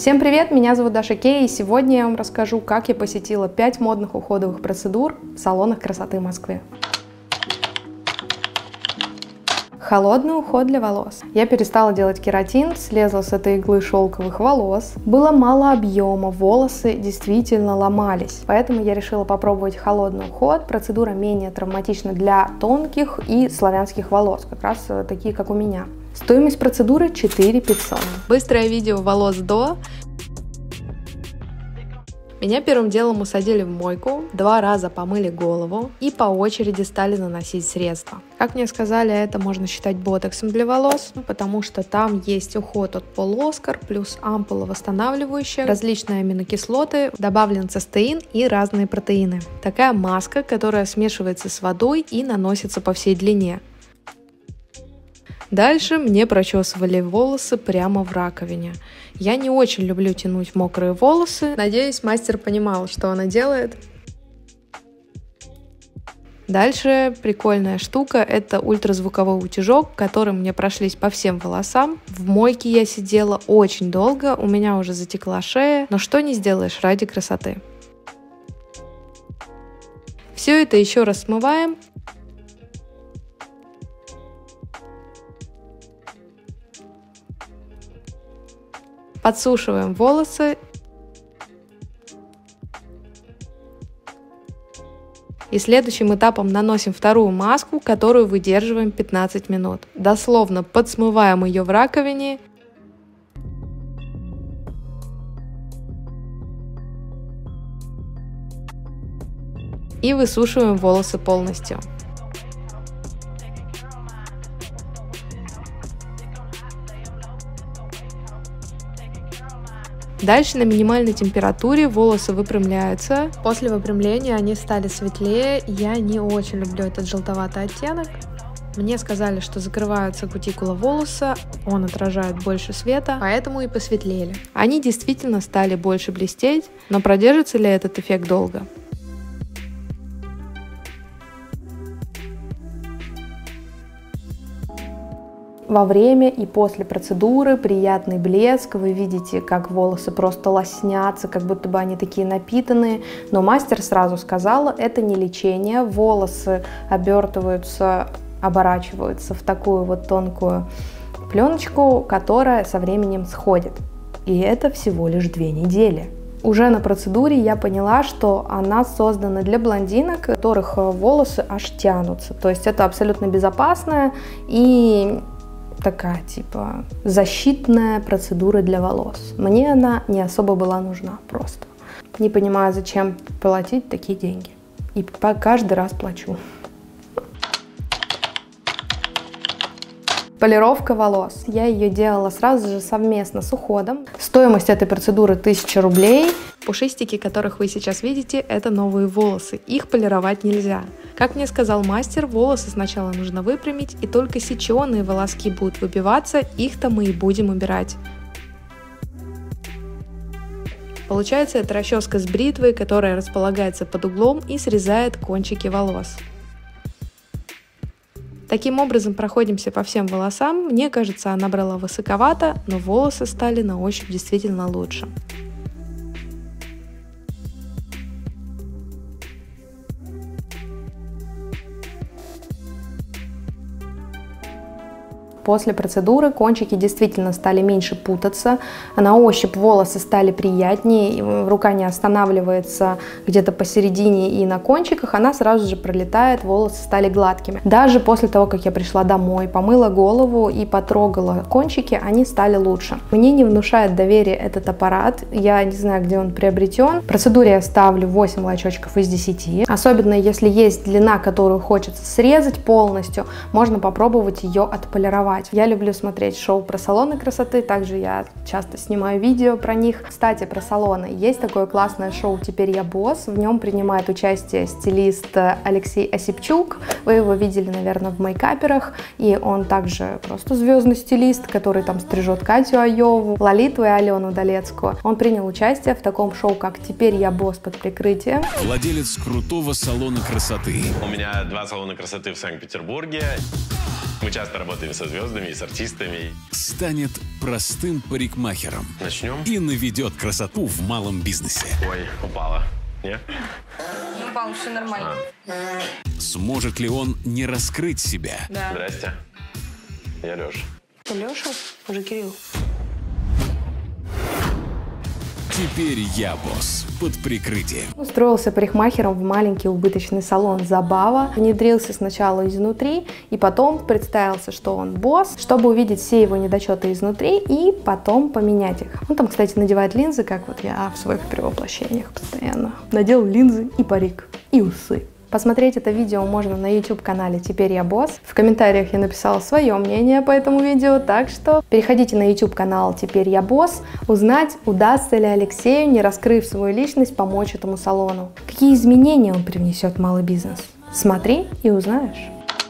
Всем привет, меня зовут Даша Кей, и сегодня я вам расскажу, как я посетила 5 модных уходовых процедур в салонах красоты Москвы. Холодный уход для волос. Я перестала делать кератин, слезла с этой иглы шелковых волос. Было мало объема, волосы действительно ломались. Поэтому я решила попробовать холодный уход. Процедура менее травматична для тонких и славянских волос, как раз такие, как у меня. Стоимость процедуры 4500. Быстрое видео волос до. Меня первым делом усадили в мойку, 2 раза помыли голову и по очереди стали наносить средства. Как мне сказали, это можно считать ботоксом для волос, потому что там есть уход от полуоскар, плюс ампула восстанавливающая, различные аминокислоты, добавлен цистеин и разные протеины. Такая маска, которая смешивается с водой и наносится по всей длине. Дальше мне прочесывали волосы прямо в раковине. Я не очень люблю тянуть мокрые волосы. Надеюсь, мастер понимал, что она делает. Дальше прикольная штука – это ультразвуковой утюжок, которым мне прошлись по всем волосам. В мойке я сидела очень долго, у меня уже затекла шея, но что не сделаешь ради красоты. Все это еще раз смываем. Подсушиваем волосы и следующим этапом наносим вторую маску, которую выдерживаем 15 минут. Дословно подсмываем ее в раковине и высушиваем волосы полностью. Дальше на минимальной температуре волосы выпрямляются. После выпрямления они стали светлее. Я не очень люблю этот желтоватый оттенок. Мне сказали, что закрывается кутикула волоса, он отражает больше света, поэтому и посветлели. Они действительно стали больше блестеть, но продержится ли этот эффект долго? Во время и после процедуры приятный блеск, вы видите, как волосы просто лоснятся, как будто бы они такие напитанные, но мастер сразу сказала, это не лечение, волосы обертываются, оборачиваются в такую вот тонкую пленочку, которая со временем сходит, и это всего лишь 2 недели. Уже на процедуре я поняла, что она создана для блондинок, у которых волосы аж тянутся, то есть это абсолютно безопасная и такая типа защитная процедура для волос. Мне она не особо была нужна просто. Не понимаю, зачем платить такие деньги. И каждый раз плачу. Полировка волос. Я ее делала сразу же совместно с уходом. Стоимость этой процедуры 1000 рублей. Пушистики, которых вы сейчас видите, это новые волосы. Их полировать нельзя. Как мне сказал мастер, волосы сначала нужно выпрямить, и только сеченые волоски будут выбиваться, их-то мы и будем убирать. Получается, это расческа с бритвой, которая располагается под углом и срезает кончики волос. Таким образом проходимся по всем волосам. Мне кажется, она брала высоковато, но волосы стали на ощупь действительно лучше. После процедуры кончики действительно стали меньше путаться, на ощупь волосы стали приятнее, рука не останавливается где-то посередине и на кончиках, она сразу же пролетает, волосы стали гладкими. Даже после того, как я пришла домой, помыла голову и потрогала кончики, они стали лучше. Мне не внушает доверия этот аппарат, я не знаю, где он приобретен. В процедуре я ставлю 8 лачочков из 10, особенно если есть длина, которую хочется срезать полностью, можно попробовать ее отполировать. Я люблю смотреть шоу про салоны красоты, также я часто снимаю видео про них. Кстати, про салоны. Есть такое классное шоу «Теперь я босс», в нем принимает участие стилист Алексей Осипчук, вы его видели, наверное, в мейкаперах, и он также просто звездный стилист, который там стрижет Катю Айову, Лолиту и Алену Долецкую. Он принял участие в таком шоу, как «Теперь я босс под прикрытием». Владелец крутого салона красоты. У меня 2 салона красоты в Санкт-Петербурге. Мы часто работаем со звездами и с артистами. Станет простым парикмахером. Начнем. И наведет красоту в малом бизнесе. Ой, упала. Не? Не упал, все нормально. Сможет ли он не раскрыть себя? Да. Здрасте. Я Леша. Леша? Уже Кирилл. Теперь я босс. Под прикрытием. Устроился парикмахером в маленький убыточный салон «Забава». Внедрился сначала изнутри, и потом представился, что он босс, чтобы увидеть все его недочеты изнутри и потом поменять их. Он там, кстати, надевает линзы, как вот я в своих перевоплощениях постоянно. Надел линзы и парик, и усы. Посмотреть это видео можно на YouTube-канале «Теперь я босс». В комментариях я написала свое мнение по этому видео, так что переходите на YouTube-канал «Теперь я босс», узнать, удастся ли Алексею, не раскрыв свою личность, помочь этому салону. Какие изменения он привнесет в малый бизнес? Смотри и узнаешь.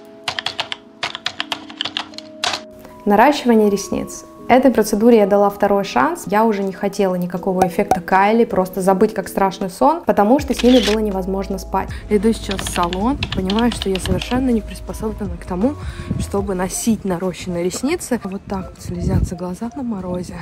Наращивание ресниц. Этой процедуре я дала второй шанс. Я уже не хотела никакого эффекта Кайли, просто забыть как страшный сон, потому что с ними было невозможно спать. Иду сейчас в салон, понимаю, что я совершенно не приспособлена к тому, чтобы носить нарощенные ресницы. Вот так вот слезятся глаза на морозе.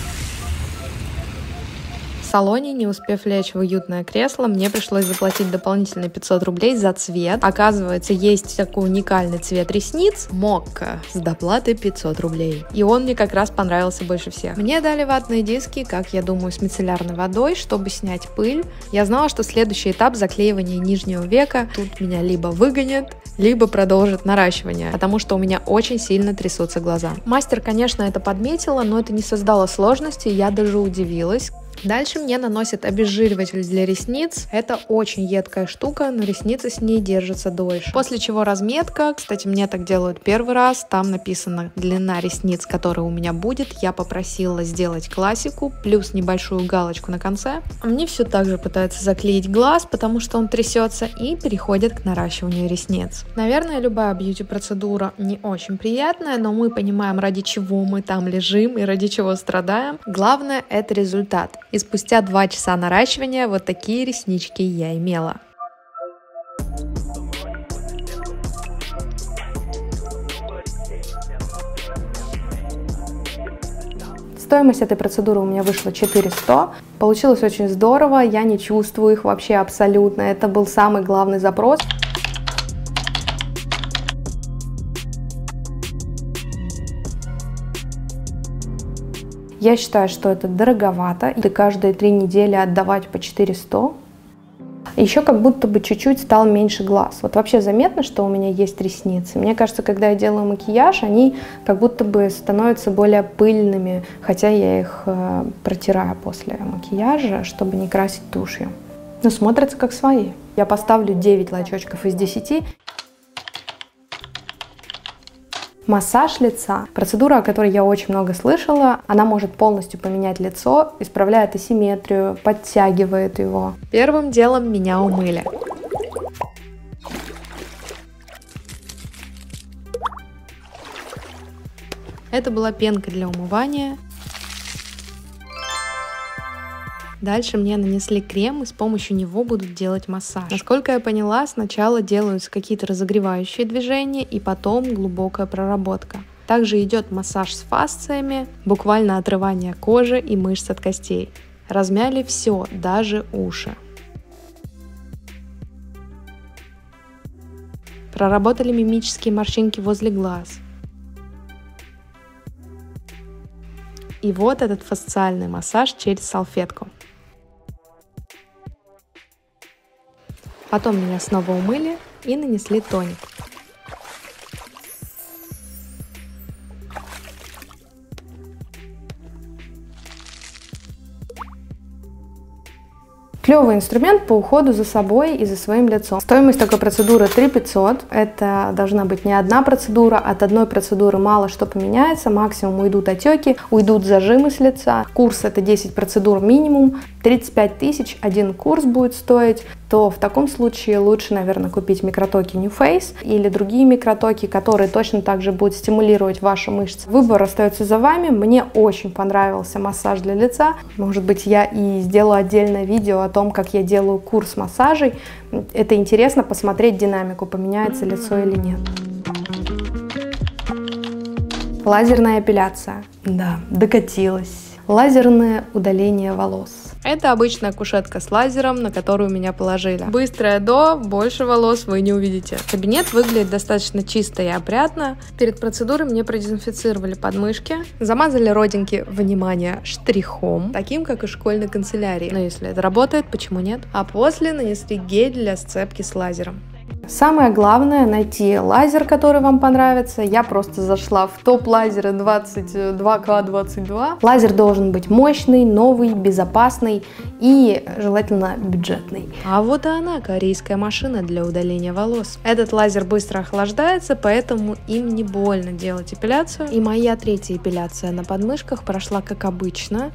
В салоне, не успев лечь в уютное кресло, мне пришлось заплатить дополнительные 500 рублей за цвет. Оказывается, есть такой уникальный цвет ресниц Мокко с доплатой 500 рублей. И он мне как раз понравился больше всех. Мне дали ватные диски, как я думаю, с мицеллярной водой, чтобы снять пыль. Я знала, что следующий этап заклеивания нижнего века. Тут меня либо выгонят, либо продолжат наращивание, потому что у меня очень сильно трясутся глаза. Мастер, конечно, это подметила, но это не создало сложности, я даже удивилась. Дальше мне наносят обезжириватель для ресниц. Это очень едкая штука, но ресницы с ней держатся дольше. После чего разметка. Кстати, мне так делают первый раз. Там написана длина ресниц, которая у меня будет. Я попросила сделать классику, плюс небольшую галочку на конце. Мне все так же пытаются заклеить глаз, потому что он трясется, и переходят к наращиванию ресниц. Наверное, любая бьюти-процедура не очень приятная, но мы понимаем, ради чего мы там лежим и ради чего страдаем. Главное — это результат. И спустя 2 часа наращивания вот такие реснички я имела. Стоимость этой процедуры у меня вышла 400. Получилось очень здорово, я не чувствую их вообще абсолютно. Это был самый главный запрос. Я считаю, что это дороговато, и каждые 3 недели отдавать по 400. Еще как будто бы чуть-чуть стал меньше глаз. Вот вообще заметно, что у меня есть ресницы. Мне кажется, когда я делаю макияж, они как будто бы становятся более пыльными, хотя я их протираю после макияжа, чтобы не красить тушью. Но смотрятся как свои. Я поставлю 9 лачочков из 10. Массаж лица. Процедура, о которой я очень много слышала. Она может полностью поменять лицо, исправляет асимметрию, подтягивает его. Первым делом меня умыли. Это была пенка для умывания. Дальше мне нанесли крем, и с помощью него будут делать массаж. Насколько я поняла, сначала делаются какие-то разогревающие движения, и потом глубокая проработка. Также идет массаж с фасциями, буквально отрывание кожи и мышц от костей. Размяли все, даже уши. Проработали мимические морщинки возле глаз. И вот этот фасциальный массаж через салфетку. Потом меня снова умыли и нанесли тоник. Клевый инструмент по уходу за собой и за своим лицом. Стоимость такой процедуры 3500. Это должна быть не одна процедура. От одной процедуры мало что поменяется. Максимум уйдут отеки, уйдут зажимы с лица. Курс — это 10 процедур минимум. 35 тысяч один курс будет стоить. То в таком случае лучше, наверное, купить микротоки New Face или другие микротоки, которые точно так же будут стимулировать ваши мышцы. Выбор остается за вами. Мне очень понравился массаж для лица. Может быть, я и сделаю отдельное видео о том, как я делаю курс массажей. Это интересно посмотреть динамику, поменяется лицо или нет. Лазерная эпиляция. Да, докатилась. Лазерное удаление волос. Это обычная кушетка с лазером, на которую меня положили. Быстрое до, больше волос вы не увидите. Кабинет выглядит достаточно чисто и опрятно. Перед процедурой мне продезинфицировали подмышки, замазали родинки, внимание, штрихом, таким, как и в школьной канцелярии. Но если это работает, почему нет? А после нанесли гель для сцепки с лазером. Самое главное — найти лазер, который вам понравится. Я просто зашла в топ лазера 22К22. Лазер должен быть мощный, новый, безопасный и желательно бюджетный. А вот и она, корейская машина для удаления волос. Этот лазер быстро охлаждается, поэтому им не больно делать эпиляцию. И моя третья эпиляция на подмышках прошла как обычно.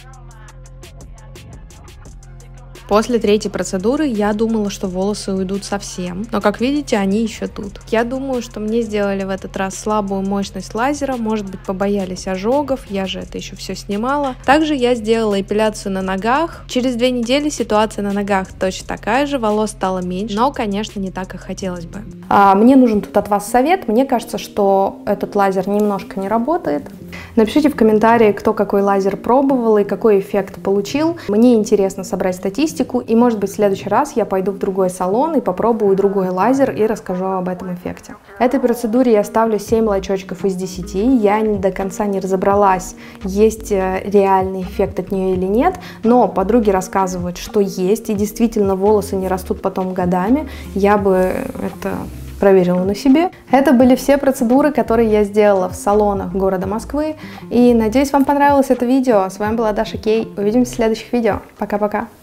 После третьей процедуры я думала, что волосы уйдут совсем, но, как видите, они еще тут. Я думаю, что мне сделали в этот раз слабую мощность лазера, может быть, побоялись ожогов, я же это еще все снимала. Также я сделала эпиляцию на ногах. Через 2 недели ситуация на ногах точно такая же, волос стало меньше, но, конечно, не так, как хотелось бы. Мне нужен тут от вас совет. Мне кажется, что этот лазер немножко не работает. Напишите в комментарии, кто какой лазер пробовал и какой эффект получил. Мне интересно собрать статистику, и, может быть, в следующий раз я пойду в другой салон и попробую другой лазер и расскажу об этом эффекте. Этой процедуре я ставлю 7 лайчочков из 10. Я до конца не разобралась, есть реальный эффект от нее или нет, но подруги рассказывают, что есть, и действительно волосы не растут потом годами. Я бы это проверила на себе. Это были все процедуры, которые я сделала в салонах города Москвы. И надеюсь, вам понравилось это видео. С вами была Даша Кей. Увидимся в следующих видео. Пока-пока.